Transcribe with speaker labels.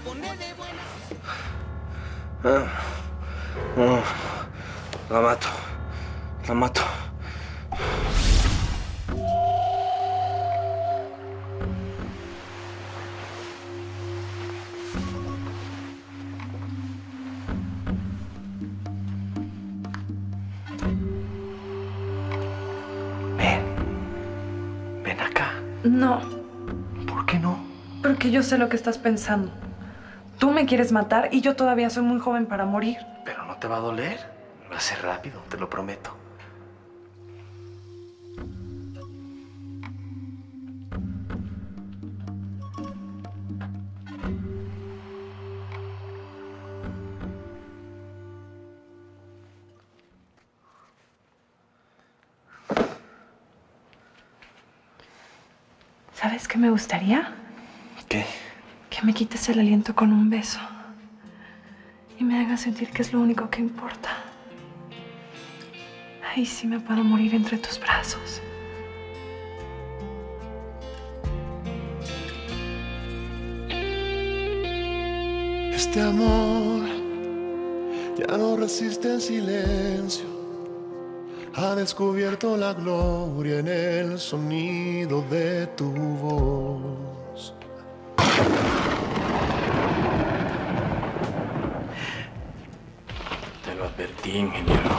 Speaker 1: No, la mato. La mato. Ven acá.
Speaker 2: No.
Speaker 1: ¿Por qué no?
Speaker 2: Porque yo sé lo que estás pensando. Tú me quieres matar y yo todavía soy muy joven para morir.
Speaker 1: Pero no te va a doler. Va a ser rápido, te lo prometo.
Speaker 2: ¿Sabes qué me gustaría?
Speaker 1: ¿Qué?
Speaker 2: Que me quites el aliento con un beso. Y me hagas sentir que es lo único que importa. Ahí sí me puedo morir entre tus brazos.
Speaker 3: Este amor ya no resiste el silencio. Ha descubierto la gloria en el sonido de tu voz.
Speaker 1: Te lo advertí, ingeniero.